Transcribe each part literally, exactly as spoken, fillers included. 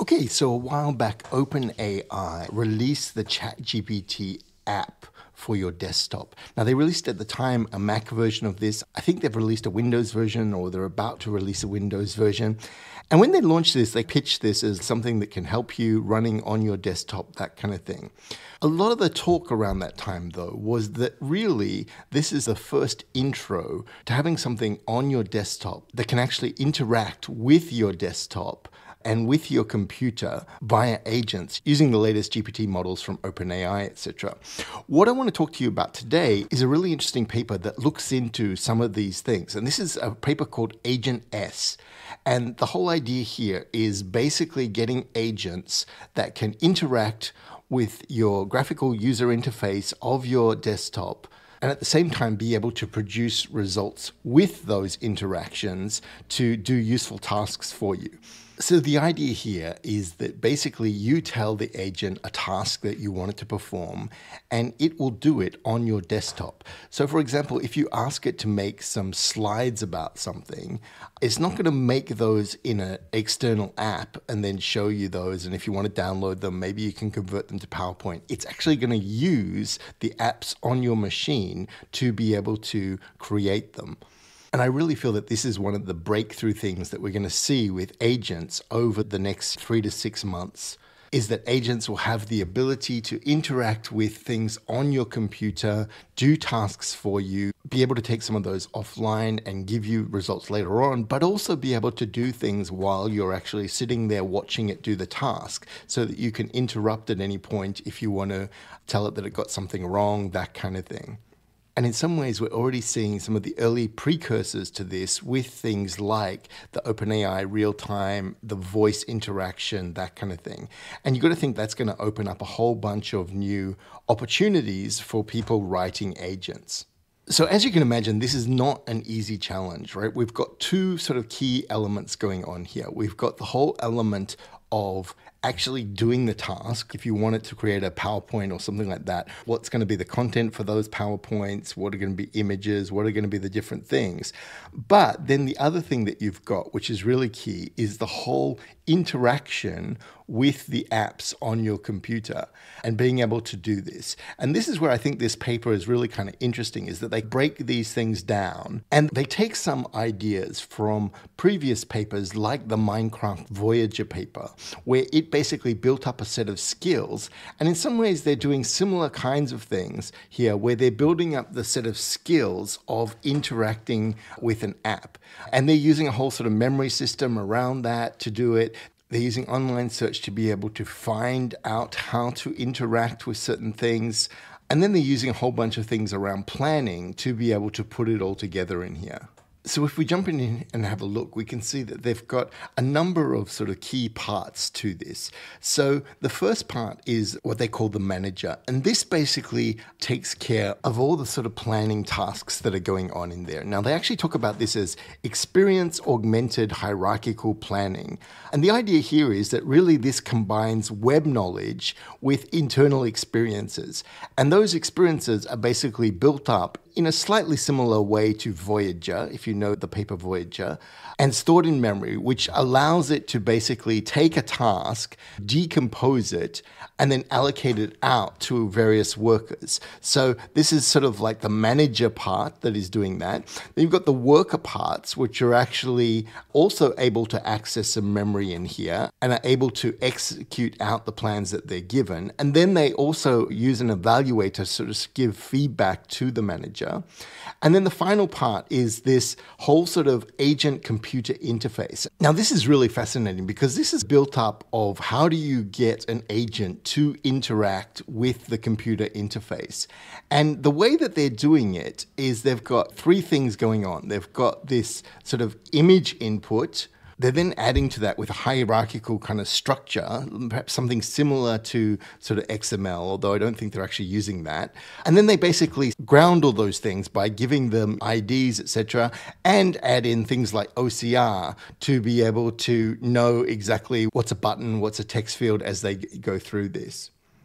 Okay, so a while back, OpenAI released the ChatGPT app for your desktop. Now, they released at the time a Mac version of this. I think they've released a Windows version, or they're about to release a Windows version. And when they launched this, they pitched this as something that can help you running on your desktop, that kind of thing. A lot of the talk around that time, though, was that really this is the first intro to having something on your desktop that can actually interact with your desktop and with your computer via agents using the latest G P T models from OpenAI, et cetera. What I want to talk to you about today is a really interesting paper that looks into some of these things. And this is a paper called Agent S. And the whole idea here is basically getting agents that can interact with your graphical user interface of your desktop and at the same time be able to produce results with those interactions to do useful tasks for you. So the idea here is that basically you tell the agent a task that you want it to perform, and it will do it on your desktop. So for example, if you ask it to make some slides about something, it's not going to make those in an external app and then show you those. And if you want to download them, maybe you can convert them to PowerPoint. It's actually going to use the apps on your machine to be able to create them. And I really feel that this is one of the breakthrough things that we're going to see with agents over the next three to six months, is that agents will have the ability to interact with things on your computer, do tasks for you, be able to take some of those offline and give you results later on, but also be able to do things while you're actually sitting there watching it do the task, so that you can interrupt at any point if you want to tell it that it got something wrong, that kind of thing. And in some ways, we're already seeing some of the early precursors to this with things like the OpenAI real-time, the voice interaction, that kind of thing. And you've got to think that's going to open up a whole bunch of new opportunities for people writing agents. So as you can imagine, this is not an easy challenge, right? We've got two sort of key elements going on here. We've got the whole element of actually doing the task. If you wanted to create a PowerPoint or something like that, what's going to be the content for those PowerPoints? What are going to be images? What are going to be the different things? But then the other thing that you've got, which is really key, is the whole interaction with the apps on your computer and being able to do this. And this is where I think this paper is really kind of interesting, is that they break these things down and they take some ideas from previous papers like the Minecraft Voyager paper, where it basically built up a set of skills. And in some ways, they're doing similar kinds of things here, where they're building up the set of skills of interacting with an app. And they're using a whole sort of memory system around that to do it. They're using online search to be able to find out how to interact with certain things. And then they're using a whole bunch of things around planning to be able to put it all together in here. So if we jump in and have a look, we can see that they've got a number of sort of key parts to this. So the first part is what they call the manager. And this basically takes care of all the sort of planning tasks that are going on in there. Now, they actually talk about this as experience augmented hierarchical planning. And the idea here is that really this combines web knowledge with internal experiences. And those experiences are basically built up in a slightly similar way to Voyager, if you know the paper Voyager, and stored in memory, which allows it to basically take a task, decompose it, and then allocate it out to various workers. So this is sort of like the manager part that is doing that. Then you've got the worker parts, which are actually also able to access some memory in here and are able to execute out the plans that they're given. And then they also use an evaluator to sort of give feedback to the manager. And then the final part is this whole sort of agent-computer interface. Now, this is really fascinating because this is built up of how do you get an agent to interact with the computer interface. And the way that they're doing it is they've got three things going on. They've got this sort of image input. They're then adding to that with a hierarchical kind of structure, perhaps something similar to sort of X M L, although I don't think they're actually using that. And then they basically ground all those things by giving them I Ds, et cetera, and add in things like O C R to be able to know exactly what's a button, what's a text field as they go through this.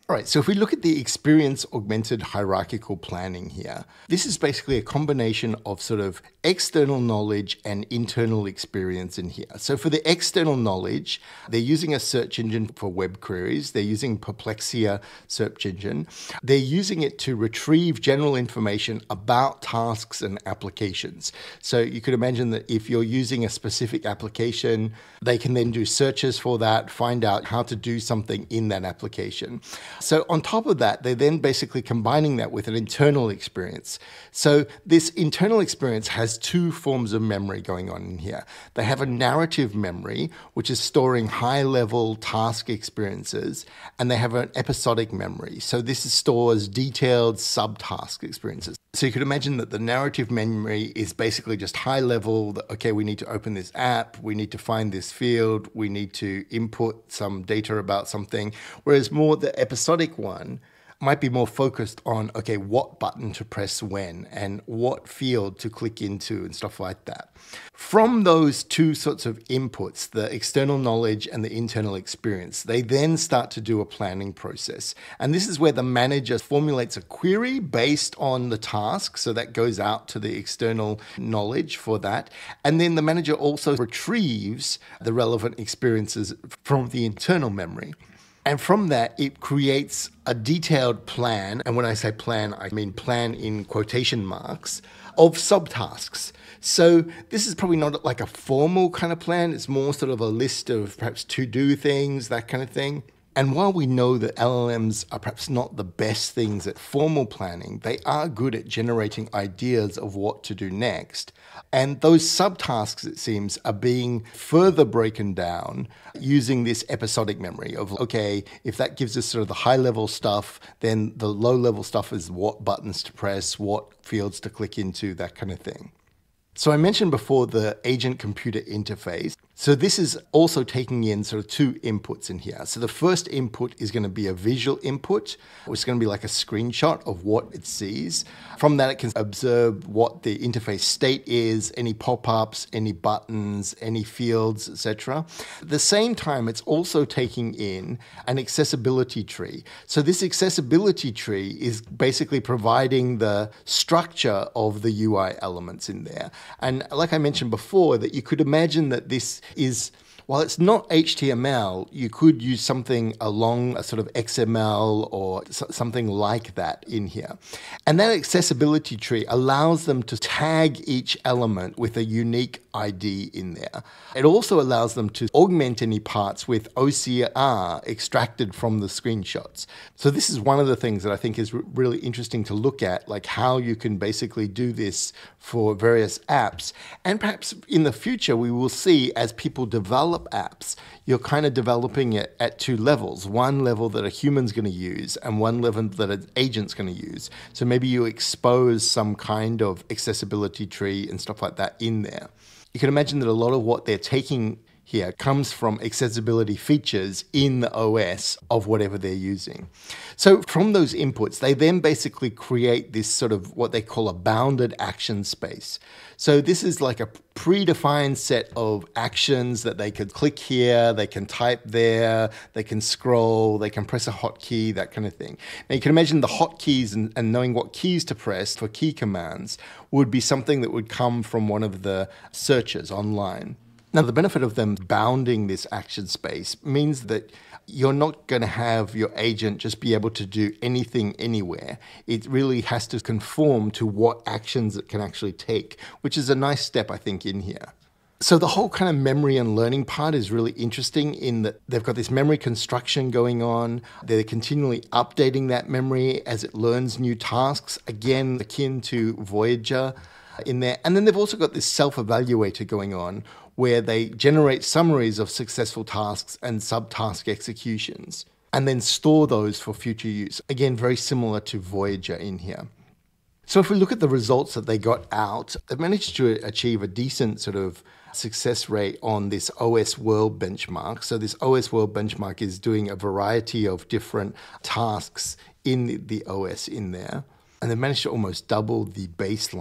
All right, so if we look at the experience augmented hierarchical planning here, this is basically a combination of sort of external knowledge and internal experience in here. So for the external knowledge, they're using a search engine for web queries. They're using Perplexia search engine. They're using it to retrieve general information about tasks and applications. So you could imagine that if you're using a specific application, they can then do searches for that, find out how to do something in that application. So on top of that, they're then basically combining that with an internal experience. So this internal experience has two forms of memory going on in here. They have a narrative memory, which is storing high-level task experiences, and they have an episodic memory. So this stores detailed subtask experiences. So you could imagine that the narrative memory is basically just high level, that, okay, we need to open this app, we need to find this field, we need to input some data about something, whereas more the episodic one might be more focused on, okay, what button to press when and what field to click into and stuff like that. From those two sorts of inputs, the external knowledge and the internal experience, they then start to do a planning process. And this is where the manager formulates a query based on the task. So that goes out to the external knowledge for that. And then the manager also retrieves the relevant experiences from the internal memory. And from that, it creates a detailed plan. And when I say plan, I mean plan in quotation marks of subtasks. So this is probably not like a formal kind of plan. It's more sort of a list of perhaps to-do things, that kind of thing. And while we know that L L Ms are perhaps not the best things at formal planning, they are good at generating ideas of what to do next. And those subtasks, it seems, are being further broken down using this episodic memory of, okay, if that gives us sort of the high-level stuff, then the low-level stuff is what buttons to press, what fields to click into, that kind of thing. So I mentioned before the agent-computer interface. So this is also taking in sort of two inputs in here. So the first input is going to be a visual input, which is going to be like a screenshot of what it sees. From that, it can observe what the interface state is, any pop-ups, any buttons, any fields, et cetera. At the same time, it's also taking in an accessibility tree. So this accessibility tree is basically providing the structure of the U I elements in there. And like I mentioned before, that you could imagine that this is, while it's not H T M L, you could use something along a sort of X M L or something like that in here. And that accessibility tree allows them to tag each element with a unique I D in there. It also allows them to augment any parts with O C R extracted from the screenshots. So this is one of the things that I think is really interesting to look at, like how you can basically do this for various apps. And perhaps in the future, we will see as people develop apps, you're kind of developing it at two levels. One level that a human's going to use and one level that an agent's going to use. So maybe you expose some kind of accessibility tree and stuff like that in there. You can imagine that a lot of what they're taking here comes from accessibility features in the O S of whatever they're using. So from those inputs, they then basically create this sort of what they call a bounded action space. So this is like a predefined set of actions that they could click here, they can type there, they can scroll, they can press a hotkey, that kind of thing. Now you can imagine the hotkeys and, and knowing what keys to press for key commands would be something that would come from one of the searches online. Now, the benefit of them bounding this action space means that you're not going to have your agent just be able to do anything anywhere. It really has to conform to what actions it can actually take, which is a nice step, I think, in here. So the whole kind of memory and learning part is really interesting in that they've got this memory construction going on. They're continually updating that memory as it learns new tasks, again, akin to Voyager in there. And then they've also got this self-evaluator going on where they generate summaries of successful tasks and subtask executions and then store those for future use. Again, very similar to Voyager in here. So if we look at the results that they got out, they've managed to achieve a decent sort of success rate on this O S World benchmark. So this O S World benchmark is doing a variety of different tasks in the, the O S in there. And they've managed to almost double the baseline.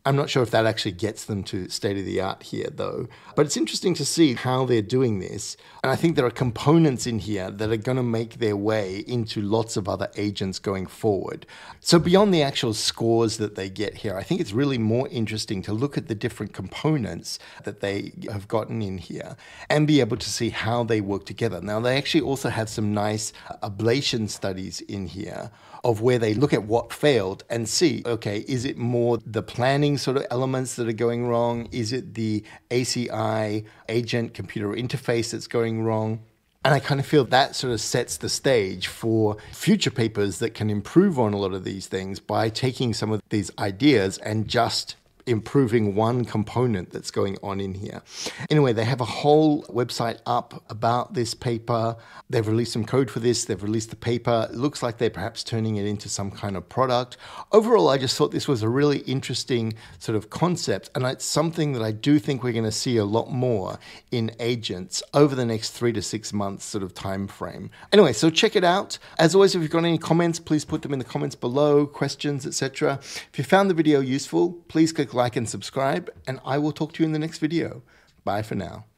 I'm not sure if that actually gets them to state of the art here though, but it's interesting to see how they're doing this. And I think there are components in here that are going to make their way into lots of other agents going forward. So beyond the actual scores that they get here, I think it's really more interesting to look at the different components that they have gotten in here and be able to see how they work together. Now, they actually also have some nice ablation studies in here of where they look at what failed and see, okay, is it more the planning sort of elements that are going wrong? Is it the A C I, agent computer interface, that's going wrong? And I kind of feel that sort of sets the stage for future papers that can improve on a lot of these things by taking some of these ideas and just improving one component that's going on in here. Anyway, they have a whole website up about this paper. They've released some code for this. They've released the paper. It looks like they're perhaps turning it into some kind of product. Overall, I just thought this was a really interesting sort of concept, and it's something that I do think we're going to see a lot more in agents over the next three to six months sort of time frame. Anyway, so check it out. As always, if you've got any comments, please put them in the comments below, questions, et cetera. If you found the video useful, please click like and subscribe, and I will talk to you in the next video. Bye for now.